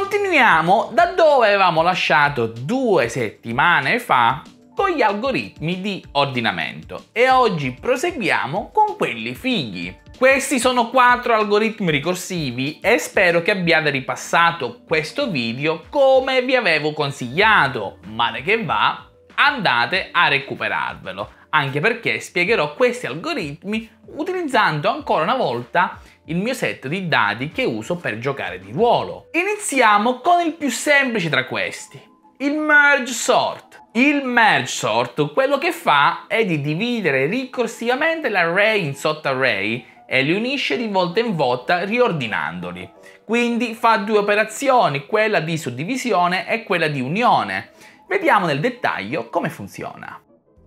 Continuiamo da dove avevamo lasciato 2 settimane fa con gli algoritmi di ordinamento e oggi proseguiamo con quelli fighi. Questi sono 4 algoritmi ricorsivi e spero che abbiate ripassato questo video come vi avevo consigliato. Male che va, andate a recuperarvelo, anche perché spiegherò questi algoritmi utilizzando ancora una volta il mio set di dati che uso per giocare di ruolo. Iniziamo con il più semplice tra questi, il merge sort. Il merge sort quello che fa è di dividere ricorsivamente l'array in sottoarray e li unisce di volta in volta riordinandoli. Quindi fa 2 operazioni, quella di suddivisione e quella di unione. Vediamo nel dettaglio come funziona.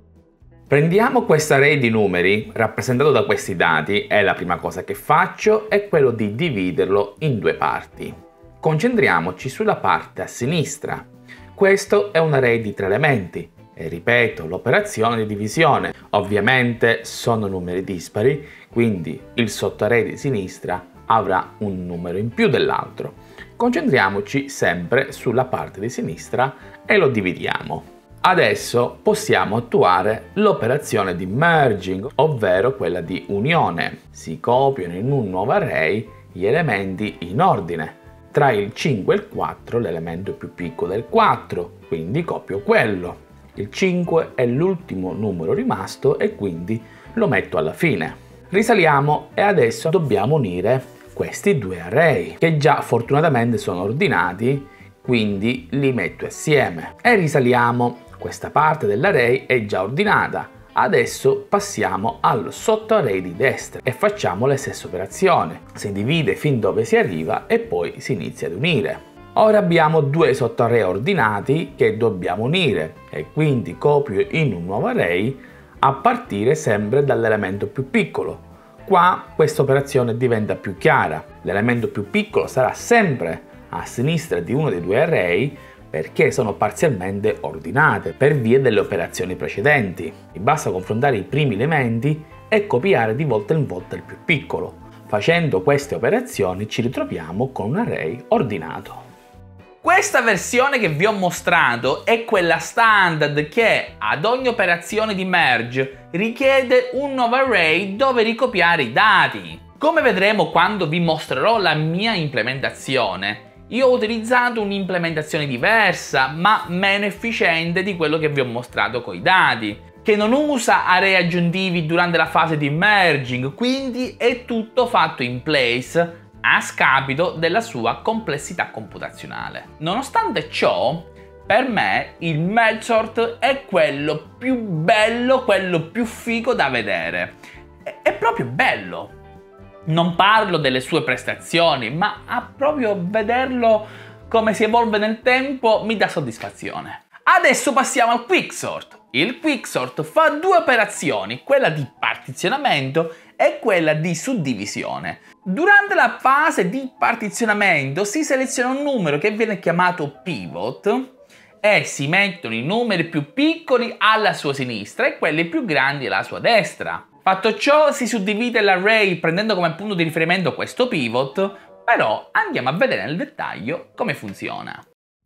Prendiamo questo array di numeri rappresentato da questi dati e la prima cosa che faccio è quello di dividerlo in 2 parti. Concentriamoci sulla parte a sinistra. Questo è un array di 3 elementi e ripeto l'operazione di divisione. Ovviamente sono numeri dispari, quindi il sottoarray di sinistra avrà un numero in più dell'altro. Concentriamoci sempre sulla parte di sinistra e lo dividiamo. Adesso possiamo attuare l'operazione di merging, ovvero quella di unione. Si copiano in un nuovo array gli elementi in ordine. Tra il 5 e il 4 l'elemento più piccolo è il 4, quindi copio quello. Il 5 è l'ultimo numero rimasto e quindi lo metto alla fine. Risaliamo e adesso dobbiamo unire questi 2 array, che già fortunatamente sono ordinati, quindi li metto assieme. E risaliamo. Questa parte dell'array è già ordinata. Adesso passiamo al sottoarray di destra e facciamo la stessa operazione. Si divide fin dove si arriva e poi si inizia ad unire. Ora abbiamo 2 sottoarray ordinati che dobbiamo unire e quindi copio in un nuovo array a partire sempre dall'elemento più piccolo. Qua questa operazione diventa più chiara. L'elemento più piccolo sarà sempre a sinistra di uno dei 2 array perché sono parzialmente ordinate per via delle operazioni precedenti. Basta confrontare i primi elementi e copiare di volta in volta il più piccolo. Facendo queste operazioni ci ritroviamo con un array ordinato. Questa versione che vi ho mostrato è quella standard che ad ogni operazione di merge richiede un nuovo array dove ricopiare i dati. Come vedremo quando vi mostrerò la mia implementazione, io ho utilizzato un'implementazione diversa, ma meno efficiente di quello che vi ho mostrato con i dati, che non usa array aggiuntivi durante la fase di merging, quindi è tutto fatto in place a scapito della sua complessità computazionale. Nonostante ciò, per me il merge sort è quello più bello, quello più figo da vedere. È proprio bello. Non parlo delle sue prestazioni, ma a proprio vederlo come si evolve nel tempo mi dà soddisfazione. Adesso passiamo al quicksort. Il quicksort fa 2 operazioni, quella di partizionamento e quella di suddivisione. Durante la fase di partizionamento si seleziona un numero che viene chiamato pivot e si mettono i numeri più piccoli alla sua sinistra e quelli più grandi alla sua destra. Fatto ciò si suddivide l'array prendendo come punto di riferimento questo pivot, però andiamo a vedere nel dettaglio come funziona.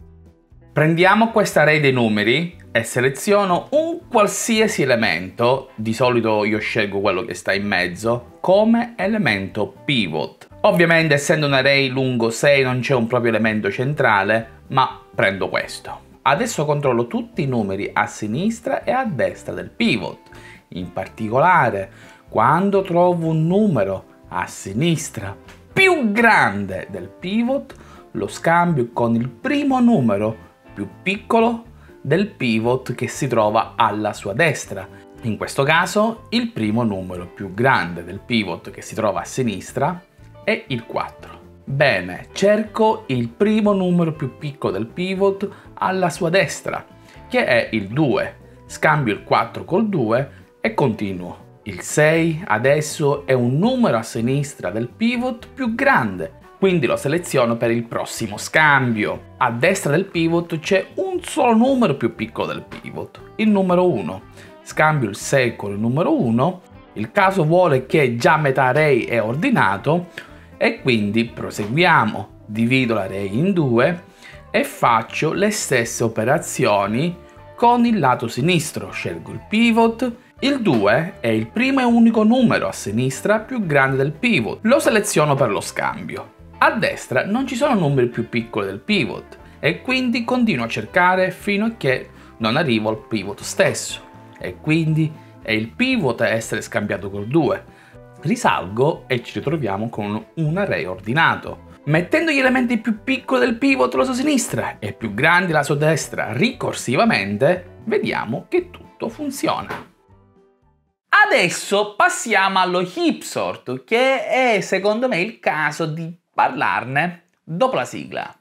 Prendiamo questo array dei numeri e seleziono un qualsiasi elemento, di solito io scelgo quello che sta in mezzo, come elemento pivot. Ovviamente essendo un array lungo 6 non c'è un proprio elemento centrale, ma prendo questo. Adesso controllo tutti i numeri a sinistra e a destra del pivot. In particolare, quando trovo un numero a sinistra più grande del pivot, lo scambio con il primo numero più piccolo del pivot che si trova alla sua destra. In questo caso, il primo numero più grande del pivot che si trova a sinistra è il 4. Bene, cerco il primo numero più piccolo del pivot alla sua destra, che è il 2. Scambio il 4 col 2 e continuo. Il 6 adesso è un numero a sinistra del pivot più grande, quindi lo seleziono per il prossimo scambio. A destra del pivot c'è un solo numero più piccolo del pivot, il numero 1. Scambio il 6 con il numero 1, il caso vuole che già metà array è ordinato e quindi proseguiamo. Divido l'array in due e faccio le stesse operazioni con il lato sinistro. Scelgo il pivot. Il 2 è il primo e unico numero a sinistra più grande del pivot. Lo seleziono per lo scambio. A destra non ci sono numeri più piccoli del pivot e quindi continuo a cercare fino a che non arrivo al pivot stesso. E quindi è il pivot a essere scambiato col 2. Risalgo e ci ritroviamo con un array ordinato. Mettendo gli elementi più piccoli del pivot alla sua sinistra e più grandi alla sua destra ricorsivamente, vediamo che tutto funziona. Adesso passiamo allo heap sort, che è secondo me il caso di parlarne dopo la sigla.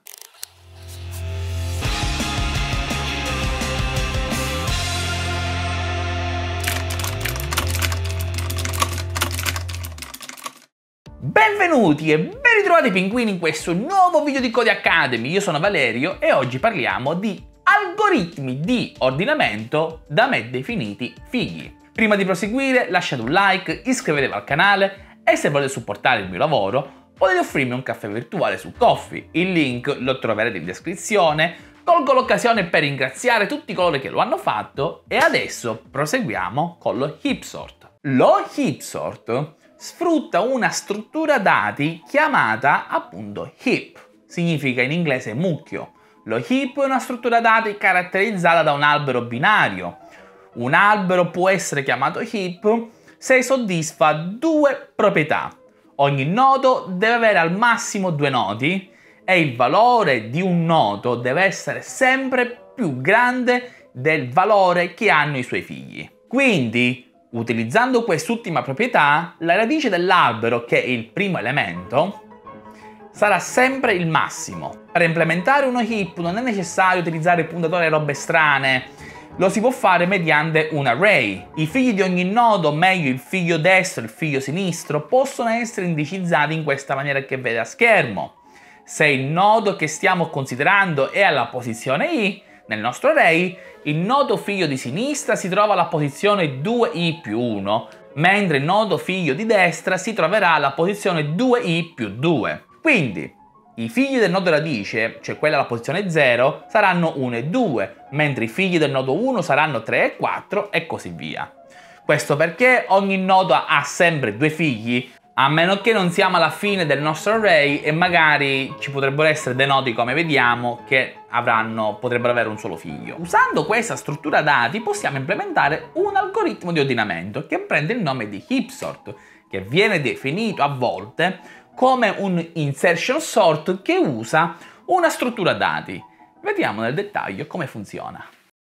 Benvenuti e ben ritrovati pinguini in questo nuovo video di Code Academy. Io sono Valerio e oggi parliamo di algoritmi di ordinamento da me definiti fighi. Prima di proseguire lasciate un like, iscrivetevi al canale e se volete supportare il mio lavoro potete offrirmi un caffè virtuale su Ko-fi. Il link lo troverete in descrizione. Colgo l'occasione per ringraziare tutti coloro che lo hanno fatto e adesso proseguiamo con lo heap sort. Lo heap sort sfrutta una struttura dati chiamata appunto heap, significa in inglese mucchio. Lo heap è una struttura dati caratterizzata da un albero binario. Un albero può essere chiamato heap se soddisfa due proprietà. Ogni nodo deve avere al massimo 2 nodi e il valore di un nodo deve essere sempre più grande del valore che hanno i suoi figli. Quindi, utilizzando quest'ultima proprietà, la radice dell'albero, che è il primo elemento, sarà sempre il massimo. Per implementare uno heap non è necessario utilizzare puntatori e robe strane, lo si può fare mediante un array. I figli di ogni nodo, meglio il figlio destro e il figlio sinistro, possono essere indicizzati in questa maniera che vede a schermo. Se il nodo che stiamo considerando è alla posizione i, nel nostro array, il nodo figlio di sinistra si trova alla posizione 2i più 1, mentre il nodo figlio di destra si troverà alla posizione 2i più 2. Quindi, i figli del nodo radice, cioè quella alla posizione 0, saranno 1 e 2, mentre i figli del nodo 1 saranno 3 e 4 e così via. Questo perché ogni nodo ha sempre 2 figli, a meno che non siamo alla fine del nostro array e magari ci potrebbero essere dei nodi, come vediamo, che potrebbero avere un solo figlio. Usando questa struttura dati possiamo implementare un algoritmo di ordinamento che prende il nome di heap sort, che viene definito a volte come un insertion sort che usa una struttura dati. Vediamo nel dettaglio come funziona.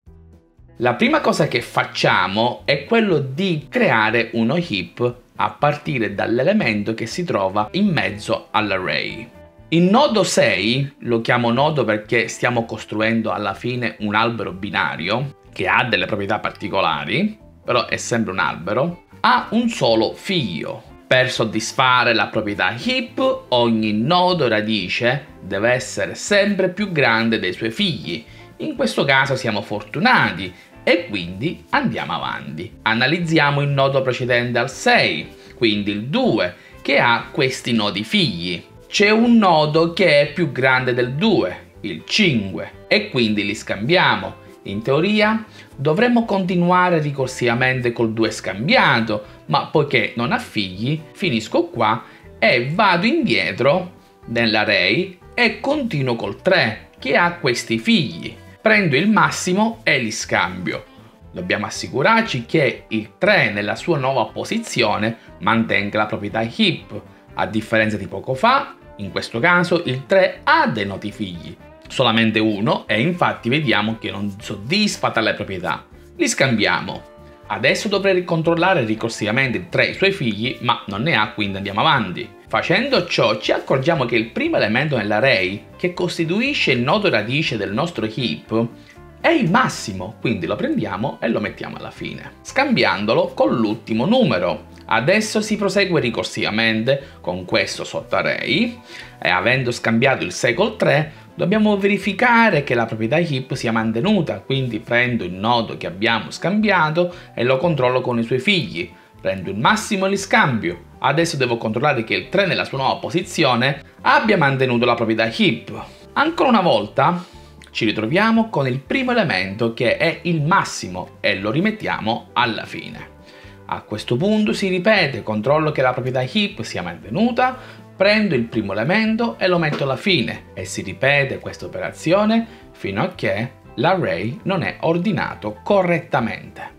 La prima cosa che facciamo è quello di creare uno heap a partire dall'elemento che si trova in mezzo all'array. Il nodo 6, lo chiamo nodo perché stiamo costruendo alla fine un albero binario che ha delle proprietà particolari, però è sempre un albero, ha un solo figlio. Per soddisfare la proprietà heap, ogni nodo radice deve essere sempre più grande dei suoi figli. In questo caso siamo fortunati e quindi andiamo avanti. Analizziamo il nodo precedente al 6, quindi il 2, che ha questi nodi figli. C'è un nodo che è più grande del 2, il 5, e quindi li scambiamo. In teoria dovremmo continuare ricorsivamente col 2 scambiato, ma poiché non ha figli, finisco qua e vado indietro nell'array e continuo col 3, che ha questi figli. Prendo il massimo e li scambio. Dobbiamo assicurarci che il 3 nella sua nuova posizione mantenga la proprietà heap. A differenza di poco fa, in questo caso il 3 ha dei noti figli, solamente uno, e infatti vediamo che non soddisfa tale proprietà. Li scambiamo. Adesso dovrei controllare ricorsivamente il 3 e i suoi figli, ma non ne ha, quindi andiamo avanti. Facendo ciò ci accorgiamo che il primo elemento nell'array, che costituisce il nodo radice del nostro heap, è il massimo, quindi lo prendiamo e lo mettiamo alla fine, scambiandolo con l'ultimo numero. Adesso si prosegue ricorsivamente con questo sottoarray e avendo scambiato il 6 col 3 dobbiamo verificare che la proprietà heap sia mantenuta, quindi prendo il nodo che abbiamo scambiato e lo controllo con i suoi figli, prendo il massimo e li scambio. Adesso devo controllare che il 3 nella sua nuova posizione abbia mantenuto la proprietà heap. Ancora una volta ci ritroviamo con il primo elemento che è il massimo e lo rimettiamo alla fine. A questo punto si ripete, controllo che la proprietà heap sia mantenuta, prendo il primo elemento e lo metto alla fine e si ripete questa operazione fino a che l'array non è ordinato correttamente.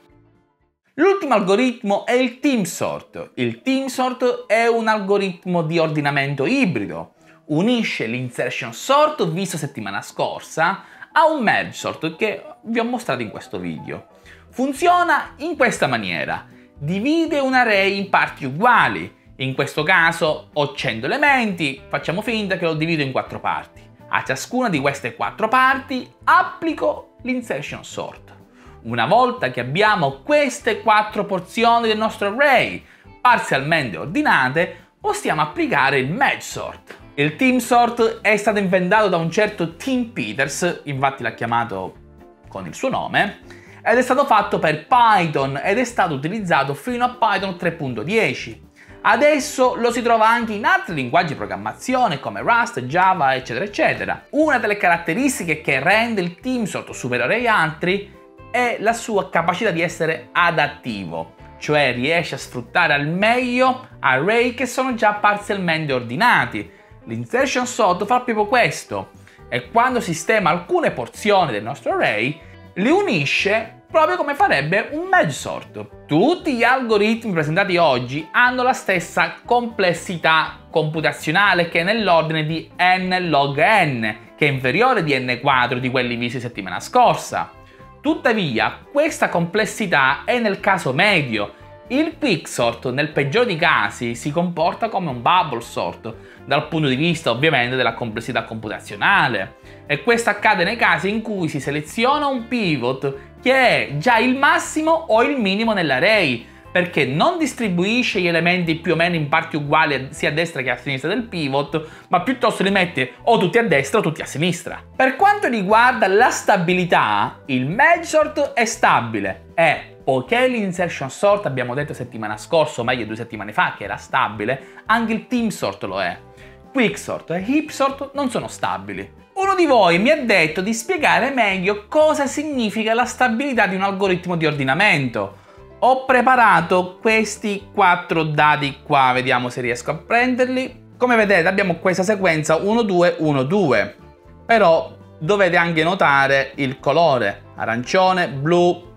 L'ultimo algoritmo è il team sort. Il team sort è un algoritmo di ordinamento ibrido. Unisce l'insertion sort visto settimana scorsa a un merge sort che vi ho mostrato in questo video. Funziona in questa maniera. Divide un array in parti uguali. In questo caso ho 100 elementi, facciamo finta che lo divido in 4 parti. A ciascuna di queste 4 parti applico l'insertion sort. Una volta che abbiamo queste 4 porzioni del nostro array parzialmente ordinate, possiamo applicare il merge sort. Il team sort è stato inventato da un certo Tim Peters, infatti l'ha chiamato con il suo nome, ed è stato fatto per Python ed è stato utilizzato fino a Python 3.10. Adesso lo si trova anche in altri linguaggi di programmazione come Rust, Java, eccetera eccetera. Una delle caratteristiche che rende il team sort superiore agli altri è la sua capacità di essere adattivo, cioè riesce a sfruttare al meglio array che sono già parzialmente ordinati. L'insertion sort fa proprio questo e quando sistema alcune porzioni del nostro array li unisce proprio come farebbe un merge sort. Tutti gli algoritmi presentati oggi hanno la stessa complessità computazionale che è nell'ordine di n log n, che è inferiore di n quadro di quelli visti settimana scorsa. Tuttavia, questa complessità è nel caso medio. Il quicksort, nel peggiore dei casi, si comporta come un bubble sort, dal punto di vista ovviamente della complessità computazionale. E questo accade nei casi in cui si seleziona un pivot che è già il massimo o il minimo nell'array, perché non distribuisce gli elementi più o meno in parti uguali sia a destra che a sinistra del pivot, ma piuttosto li mette o tutti a destra o tutti a sinistra. Per quanto riguarda la stabilità, il merge sort è stabile e, poiché l'insertion sort abbiamo detto settimana scorsa, o meglio 2 settimane fa, che era stabile, anche il team sort lo è. Quicksort e heap sort non sono stabili. Uno di voi mi ha detto di spiegare meglio cosa significa la stabilità di un algoritmo di ordinamento. Ho preparato questi 4 dati qua, vediamo se riesco a prenderli. Come vedete abbiamo questa sequenza 1, 2, 1, 2. Però dovete anche notare il colore, arancione, blu,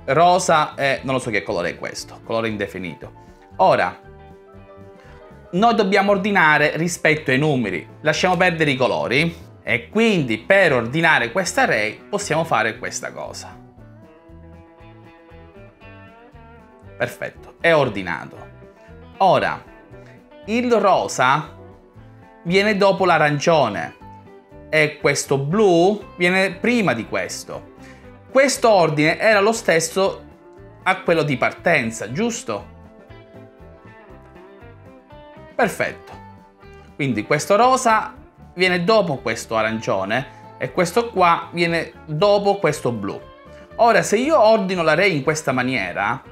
rosa e non lo so che colore è questo, colore indefinito. Ora, noi dobbiamo ordinare rispetto ai numeri, lasciamo perdere i colori e quindi per ordinare questa array possiamo fare questa cosa. Perfetto, è ordinato. Ora, il rosa viene dopo l'arancione e questo blu viene prima di questo. Questo ordine era lo stesso a quello di partenza, giusto? Perfetto. Quindi questo rosa viene dopo questo arancione e questo qua viene dopo questo blu. Ora, se io ordino l'array in questa maniera,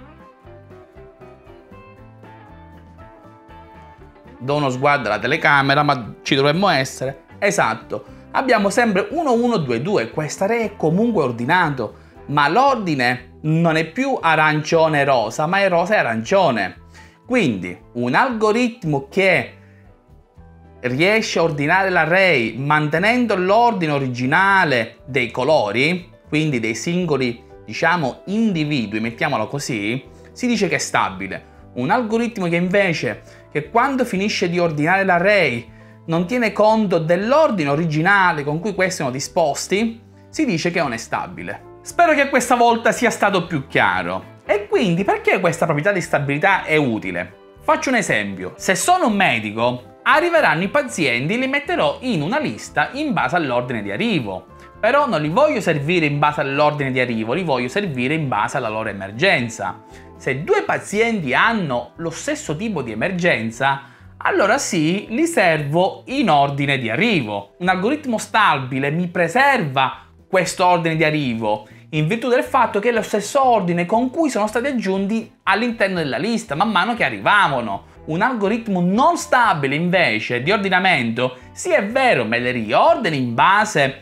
do uno sguardo alla telecamera, ma ci dovremmo essere. Esatto, abbiamo sempre 1, 1, 2, 2. Quest'array è comunque ordinato, ma l'ordine non è più arancione rosa, ma è rosa e arancione. Quindi un algoritmo che riesce a ordinare l'array mantenendo l'ordine originale dei colori, quindi dei singoli, diciamo, individui, mettiamolo così, si dice che è stabile. Un algoritmo che invece, che quando finisce di ordinare l'array non tiene conto dell'ordine originale con cui questi sono disposti, si dice che non è stabile. Spero che questa volta sia stato più chiaro. E quindi perché questa proprietà di stabilità è utile? Faccio un esempio. Se sono un medico, arriveranno i pazienti e li metterò in una lista in base all'ordine di arrivo. Però non li voglio servire in base all'ordine di arrivo, li voglio servire in base alla loro emergenza. Se 2 pazienti hanno lo stesso tipo di emergenza, allora sì, li servo in ordine di arrivo. Un algoritmo stabile mi preserva questo ordine di arrivo in virtù del fatto che è lo stesso ordine con cui sono stati aggiunti all'interno della lista man mano che arrivavano. Un algoritmo non stabile invece di ordinamento, sì è vero, me le riordini in base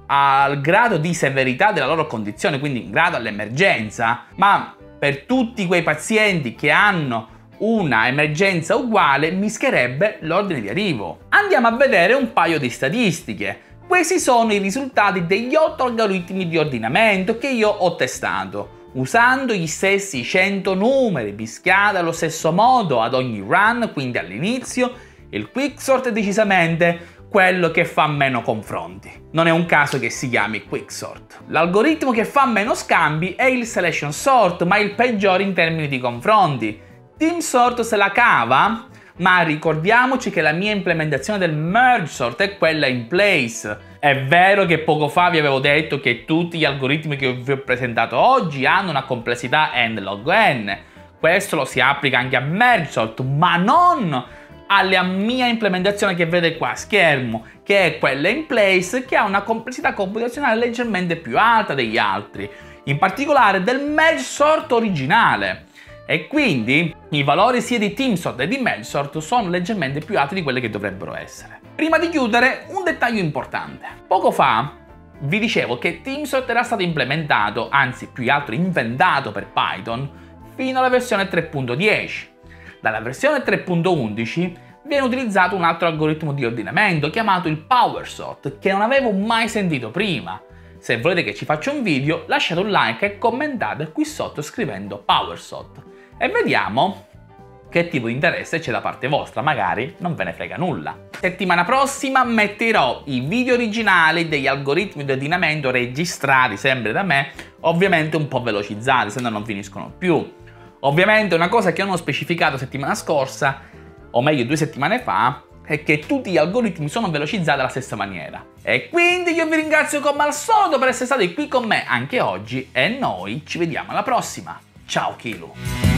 al grado di severità della loro condizione, quindi in grado all'emergenza, ma per tutti quei pazienti che hanno una emergenza uguale mischierebbe l'ordine di arrivo. Andiamo a vedere un paio di statistiche. Questi sono i risultati degli 8 algoritmi di ordinamento che io ho testato, usando gli stessi 100 numeri mischiati allo stesso modo ad ogni run, quindi all'inizio. Il quicksort è decisamente quello che fa meno confronti. Non è un caso che si chiami quicksort. L'algoritmo che fa meno scambi è il selection sort, ma il peggiore in termini di confronti. TeamSort se la cava, ma ricordiamoci che la mia implementazione del merge sort è quella in place. È vero che poco fa vi avevo detto che tutti gli algoritmi che vi ho presentato oggi hanno una complessità n log n. Questo lo si applica anche a merge sort, ma non alla mia implementazione che vede qua a schermo, che è quella in place, che ha una complessità computazionale leggermente più alta degli altri, in particolare del merge sort originale. E quindi i valori sia di TeamSort che di MergeSort sono leggermente più alti di quelli che dovrebbero essere. Prima di chiudere, un dettaglio importante. Poco fa vi dicevo che TeamSort era stato implementato, anzi più che altro inventato per Python, fino alla versione 3.10. Dalla versione 3.11 viene utilizzato un altro algoritmo di ordinamento chiamato il PowerSort, che non avevo mai sentito prima. Se volete che ci faccia un video, lasciate un like e commentate qui sotto scrivendo PowerSort. E vediamo che tipo di interesse c'è da parte vostra, magari non ve ne frega nulla. Settimana prossima metterò i video originali degli algoritmi di ordinamento registrati sempre da me, ovviamente un po' velocizzati, se no non finiscono più. Ovviamente una cosa che non ho specificato settimana scorsa, o meglio 2 settimane fa, è che tutti gli algoritmi sono velocizzati alla stessa maniera. E quindi io vi ringrazio come al solito per essere stati qui con me anche oggi e noi ci vediamo alla prossima. Ciao Kilu!